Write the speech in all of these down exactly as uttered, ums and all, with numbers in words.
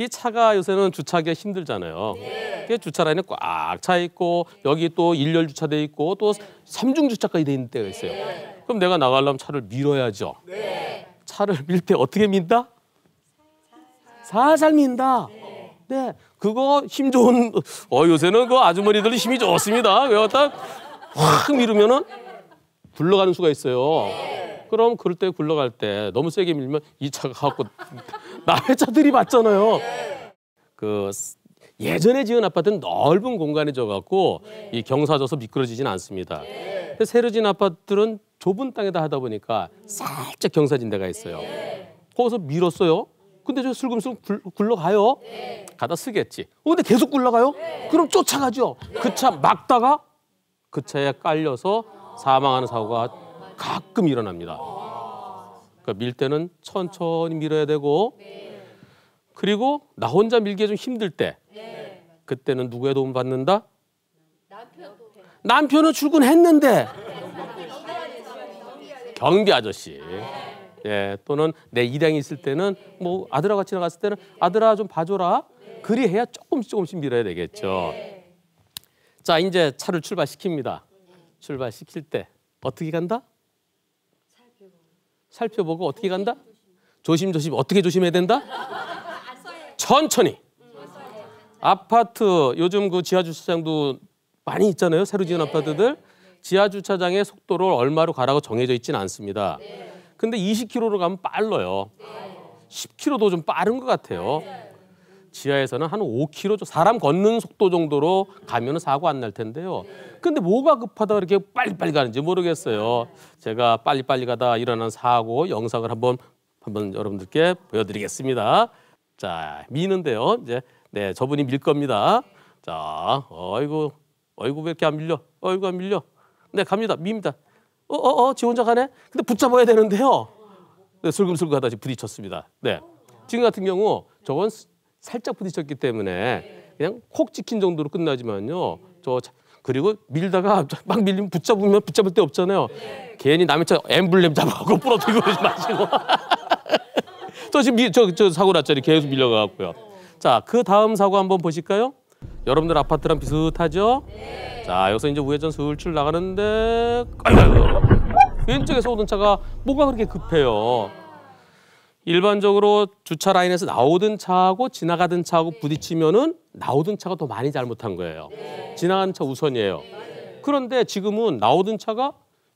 이 차가 요새는 주차하기가 힘들잖아요. 네. 주차 라인에 꽉 차 있고 여기 또 일렬 주차돼 있고 또 삼중 주차까지 돼 있는 때가 있어요. 네. 그럼 내가 나가려면 차를 밀어야죠. 네. 차를 밀 때 어떻게 민다? 살살 민다. 네. 네. 그거 힘 좋은 어 요새는 그 아주머니들이 힘이 좋습니다. 그거 갖다 확 밀으면은 굴러가는 수가 있어요. 네. 그럼 그럴 때 굴러갈 때 너무 세게 밀면 이 차가 갖고 남의 차들이 맞잖아요. 네. 그 예전에 지은 아파트는 넓은 공간이 져갖고 네. 이 경사져서 미끄러지진 않습니다. 네. 새로 지은 아파트들은 좁은 땅에다 하다 보니까 살짝 경사진 데가 있어요. 네. 거기서 밀었어요. 근데 저 슬금슬금 굴, 굴러가요. 네. 가다 쓰겠지. 어, 근데 계속 굴러가요? 네. 그럼 쫓아가죠. 네. 그 차 막다가 그 차에 깔려서 사망하는 사고가 가끔 일어납니다. 그러니까 밀 때는 천천히 밀어야 되고 네. 그리고 나 혼자 밀기 좀 힘들 때 네. 그때는 누구의 도움 받는다? 남편. 남편은 출근했는데 경비 아저씨. 예, 또는 내 일행이 있을 때는 뭐 아들하고 지나갔을 때는 아들아 좀 봐줘라. 네. 그리해야 조금씩 조금씩 밀어야 되겠죠. 네. 자, 이제 차를 출발시킵니다. 네. 출발시킬 때 어떻게 간다? 살펴보고. 살펴보고 어떻게 간다? 조심조심. 어떻게 조심해야 된다? 천천히. 아파트 요즘 그 지하 주차장도 많이 있잖아요. 새로 지은 네. 아파트들. 지하 주차장의 속도를 얼마로 가라고 정해져 있지는 않습니다. 네. 근데 이십 킬로미터로 가면 빨라요. 네. 십 킬로미터도 좀 빠른 것 같아요. 네. 지하에서는 한 오 킬로미터, 사람 걷는 속도 정도로 가면 사고 안 날 텐데요. 네. 근데 뭐가 급하다 이렇게 빨리빨리 가는지 모르겠어요. 제가 빨리빨리 가다 일어난 사고 영상을 한번 한번 여러분들께 보여드리겠습니다. 자, 미는데요. 이제 네, 저분이 밀 겁니다. 자, 어이구, 어이구 왜 이렇게 안 밀려? 어이구 안 밀려? 네, 갑니다. 밉니다. 어어어, 지 혼자 가네? 근데 붙잡아야 되는데요. 네, 슬금슬금 하다 부딪혔습니다. 네. 지금 같은 경우 저건 살짝 부딪혔기 때문에 그냥 콕 찍힌 정도로 끝나지만요. 저 그리고 밀다가 막 밀리면 붙잡으면 붙잡을 데 없잖아요. 괜히 남의 차 엠블렘 잡아갖고 부러뜨리고 그러지 마시고. 저 지금 미, 저, 저 사고 났잖아요. 계속 밀려가고요. 자, 그 다음 사고 한번 보실까요? 여러분들 아파트랑 비슷하죠? 네. 자, 여기서 이제 우회전 슬슬 나가는데 아이고, 왼쪽에서 오던 차가 뭐가 그렇게 급해요. 일반적으로 주차 라인에서 나오던 차하고 지나가던 차하고 부딪히면은 나오던 차가 더 많이 잘못한 거예요. 네. 지나가는 차 우선이에요. 네. 그런데 지금은 나오던 차가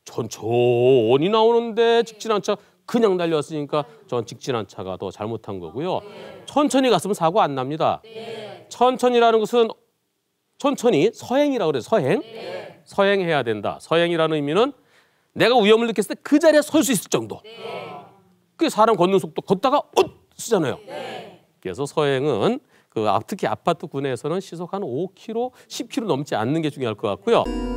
천천히 나오는데 직진한 차 그냥 달려왔으니까 전 직진한 차가 더 잘못한 거고요. 네. 천천히 갔으면 사고 안 납니다. 네. 천천히라는 것은 천천히 서행이라고 그래요. 서행. 네. 서행해야 된다. 서행이라는 의미는 내가 위험을 느꼈을 때 그 자리에 설 수 있을 정도. 네. 그게 사람 걷는 속도 걷다가 엇 쓰잖아요. 네. 그래서 서행은 그 특히 아파트 구내에서는 시속 한 오 킬로미터, 십 킬로미터 넘지 않는 게 중요할 것 같고요.